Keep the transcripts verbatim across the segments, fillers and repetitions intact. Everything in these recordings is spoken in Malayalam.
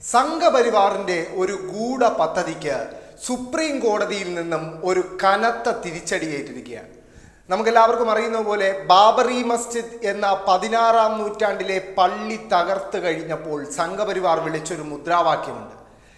സംഘപരിവാറിന്റെ ഒരു ഗൂഢ പദ്ധതിക്ക് സുപ്രീം കോടതിയിൽ നിന്നും ഒരു കനത്ത തിരിച്ചടിയേറ്റിരിക്കുകയാണ്. നമുക്കെല്ലാവർക്കും അറിയുന്ന പോലെ ബാബറി മസ്ജിദ് എന്ന പതിനാറാം നൂറ്റാണ്ടിലെ പള്ളി തകർത്ത് കഴിഞ്ഞപ്പോൾ സംഘപരിവാർ വിളിച്ചൊരു മുദ്രാവാക്യമുണ്ട്,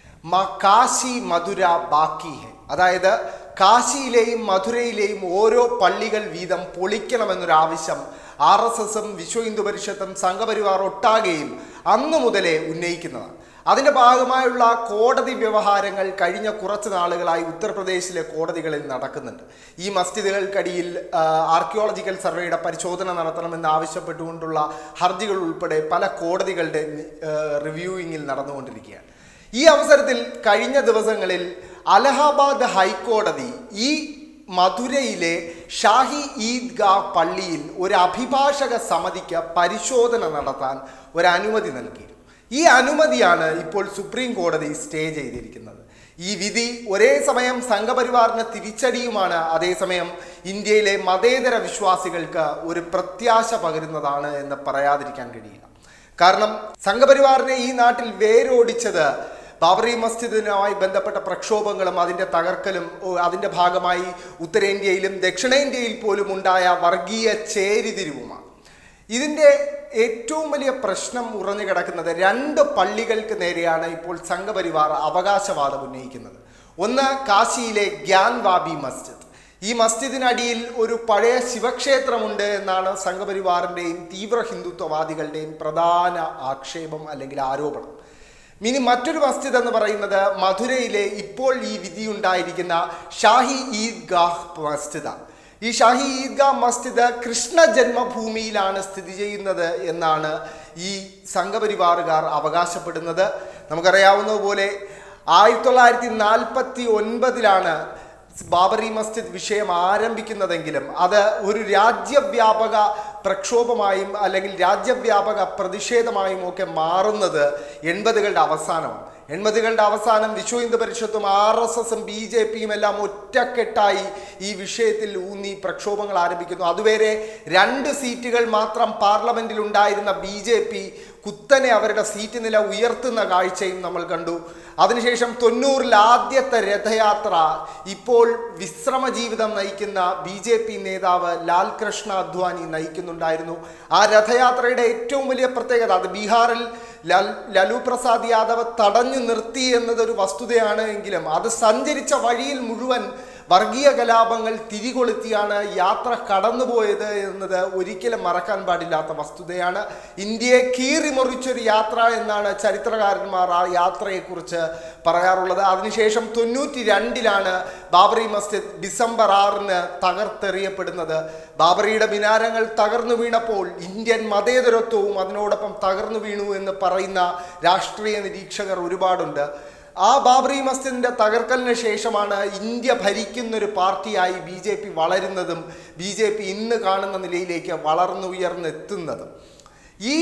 കാശി മധുര ബാക്കി ഹെ. അതായത് കാശിയിലെയും മധുരയിലെയും ഓരോ പള്ളികൾ വീതം പൊളിക്കണമെന്നൊരാവശ്യം ആർ എസ് എസും വിശ്വ ഹിന്ദു പരിഷത്തും സംഘപരിവാർ ഒട്ടാകെയും അന്നു മുതലേ ഉന്നയിക്കുന്നതാണ്. അതിൻ്റെ ഭാഗമായുള്ള കോടതി വ്യവഹാരങ്ങൾ കഴിഞ്ഞ കുറച്ച് നാളുകളായി ഉത്തർപ്രദേശിലെ കോടതികളിൽ നടക്കുന്നുണ്ട്. ഈ മസ്ജിദുകൾക്കടിയിൽ ആർക്കിയോളജിക്കൽ സർവേയുടെ പരിശോധന നടത്തണമെന്ന് ആവശ്യപ്പെട്ടുകൊണ്ടുള്ള ഹർജികൾ ഉൾപ്പെടെ പല കോടതികളുടെ റിവ്യൂയിങ്ങിൽ നടന്നുകൊണ്ടിരിക്കുകയാണ്. ഈ അവസരത്തിൽ കഴിഞ്ഞ ദിവസങ്ങളിൽ അലഹാബാദ് ഹൈക്കോടതി ഈ മധുരയിലെ ഷാഹി ഈദ്ഗാഹ് പള്ളിയിൽ ഒരു അഭിഭാഷക സമിതിക്ക് പരിശോധന നടത്താൻ ഒരു അനുമതി നൽകി. ഈ അനുമതിയാണ് ഇപ്പോൾ സുപ്രീം കോടതി സ്റ്റേ ചെയ്തിരിക്കുന്നത്. ഈ വിധി ഒരേ സമയം സംഘപരിവാറിന് തിരിച്ചടിയുമാണ്, അതേസമയം ഇന്ത്യയിലെ മതേതര വിശ്വാസികൾക്ക് ഒരു പ്രത്യാശ പകരുന്നതാണ് എന്ന് പറയാതിരിക്കാൻ കഴിയില്ല. കാരണം സംഘപരിവാറിനെ ഈ നാട്ടിൽ വേരോടിച്ചത് ബാബറി മസ്ജിദിനുമായി ബന്ധപ്പെട്ട പ്രക്ഷോഭങ്ങളും അതിൻ്റെ തകർക്കലും അതിൻ്റെ ഭാഗമായി ഉത്തരേന്ത്യയിലും ദക്ഷിണേന്ത്യയിൽ പോലും ഉണ്ടായ വർഗീയ ചേരിതിരിവുമാണ്. ഇതിൻ്റെ ഏറ്റവും വലിയ പ്രശ്നം ഉറഞ്ഞു കിടക്കുന്നത് രണ്ട് പള്ളികൾക്ക് നേരെയാണ് ഇപ്പോൾ സംഘപരിവാർ അവകാശവാദം ഉന്നയിക്കുന്നത്. ഒന്ന് കാശിയിലെ ഗ്യാൻവാബി മസ്ജിദ്. ഈ മസ്ജിദിനടിയിൽ ഒരു പഴയ ശിവക്ഷേത്രമുണ്ട് എന്നാണ് സംഘപരിവാറിൻ്റെയും തീവ്ര ഹിന്ദുത്വവാദികളുടെയും പ്രധാന ആക്ഷേപം അല്ലെങ്കിൽ ആരോപണം. ഇനി മറ്റൊരു മസ്ജിദ് എന്ന് പറയുന്നത് മധുരയിലെ ഇപ്പോൾ ഈ വിധിയുണ്ടായിരിക്കുന്ന ഷാഹി ഈദ്ഗാഹ് മസ്ജിദാണ്. ഈ ഷാഹി ഈദ്ഗാഹ് മസ്ജിദ് കൃഷ്ണ ജന്മഭൂമിയിലാണ് സ്ഥിതി ചെയ്യുന്നത് എന്നാണ് ഈ സംഘപരിവാറുകാർ അവകാശപ്പെടുന്നത്. നമുക്കറിയാവുന്നതുപോലെ ആയിരത്തി തൊള്ളായിരത്തി നാൽപ്പത്തി ഒൻപതിലാണ് ബാബറി മസ്ജിദ് വിഷയം ആരംഭിക്കുന്നതെങ്കിലും അത് ഒരു രാജ്യവ്യാപക പ്രക്ഷോഭമായും അല്ലെങ്കിൽ രാജ്യവ്യാപക പ്രതിഷേധമായും ഒക്കെ മാറുന്നത് എൺപതുകളുടെ അവസാനമാണ്. എൺപതുകളുടെ അവസാനം വിശ്വ ഹിന്ദു പരിഷത്തും ആർ എസ് എസും ബി ജെ പിയും എല്ലാം ഒറ്റക്കെട്ടായി ഈ വിഷയത്തിൽ ഊന്നി പ്രക്ഷോഭങ്ങൾ ആരംഭിക്കുന്നു. അതുവരെ രണ്ട് സീറ്റുകൾ മാത്രം പാർലമെന്റിൽ ഉണ്ടായിരുന്ന ബി ജെ പി കുത്തനെ അവരുടെ സീറ്റ് നില ഉയർത്തുന്ന കാഴ്ചയും നമ്മൾ കണ്ടു. അതിനുശേഷം തൊണ്ണൂറിൽ ആദ്യത്തെ രഥയാത്ര ഇപ്പോൾ വിശ്രമ ജീവിതം നയിക്കുന്ന ബി ജെ പി നേതാവ് ലാൽ കൃഷ്ണ അദ്വാനി നയിക്കുന്നുണ്ടായിരുന്നു. ആ രഥയാത്രയുടെ ഏറ്റവും വലിയ പ്രത്യേകത അത് ബീഹാറിൽ ലാൽ ലാലു പ്രസാദ് യാദവ് തടഞ്ഞു നിർത്തി എന്നതൊരു വസ്തുതയാണ് എങ്കിലും അത് സഞ്ചരിച്ച വഴിയിൽ മുഴുവൻ വർഗീയ കലാപങ്ങൾ തിരികൊളുത്തിയാണ് യാത്ര കടന്നുപോയത് എന്നത് ഒരിക്കലും മറക്കാൻ പാടില്ലാത്ത വസ്തുതയാണ്. ഇന്ത്യയെ കീറിമുറിച്ചൊരു യാത്ര എന്നാണ് ചരിത്രകാരന്മാർ ആ യാത്രയെക്കുറിച്ച് പറയാറുള്ളത്. അതിനുശേഷം തൊണ്ണൂറ്റി രണ്ടിലാണ് ബാബറി മസ്ജിദ് ഡിസംബർ ആറിന് തകർത്തെറിയപ്പെടുന്നത്. ബാബറിയുടെ മിനാരങ്ങൾ തകർന്നു വീണപ്പോൾ ഇന്ത്യൻ മതേതരത്വവും അതിനോടൊപ്പം തകർന്നു വീണു എന്ന് പറയുന്ന രാഷ്ട്രീയ നിരീക്ഷകർ ഒരുപാടുണ്ട്. ആ ബാബറി മസ്ജിദിന്റെ തകർക്കലിന് ശേഷമാണ് ഇന്ത്യ ഭരിക്കുന്നൊരു പാർട്ടിയായി ബി ജെ പി വളരുന്നതും ബി ജെ പി ഇന്ന് കാണുന്ന നിലയിലേക്ക് വളർന്നുയർന്നെത്തുന്നതും. ഈ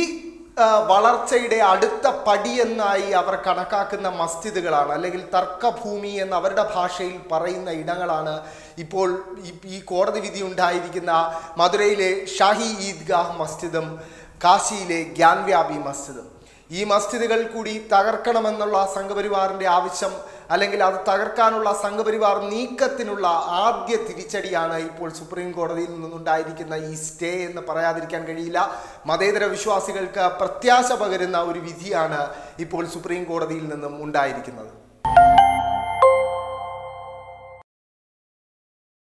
വളർച്ചയുടെ അടുത്ത പടിയെന്നായി അവർ കണക്കാക്കുന്ന മസ്ജിദുകളാണ്, അല്ലെങ്കിൽ തർക്കഭൂമി എന്ന് അവരുടെ ഭാഷയിൽ പറയുന്ന ഇടങ്ങളാണ് ഇപ്പോൾ ഈ കോടതി വിധി ഉണ്ടായിരിക്കുന്ന മധുരയിലെ ഷാഹി ഈദ്ഗാഹ് മസ്ജിദും കാശിയിലെ ഗ്യാൻവാബി മസ്ജിദും. ഈ മസ്ജിദുകൾ കൂടി തകർക്കണമെന്നുള്ള സംഘപരിവാറിൻ്റെ ആവശ്യം അല്ലെങ്കിൽ അത് തകർക്കാനുള്ള സംഘപരിവാർ നീക്കത്തിനുള്ള ആദ്യ തിരിച്ചടിയാണ് ഇപ്പോൾ സുപ്രീം കോടതിയിൽ നിന്നുണ്ടായിരിക്കുന്ന ഈ സ്റ്റേ എന്ന് പറയാതിരിക്കാൻ കഴിയില്ല. മതേതര വിശ്വാസികൾക്ക് പ്രത്യാശ പകരുന്ന ഒരു വിധിയാണ് ഇപ്പോൾ സുപ്രീം കോടതിയിൽ നിന്നും ഉണ്ടായിരിക്കുന്നത്.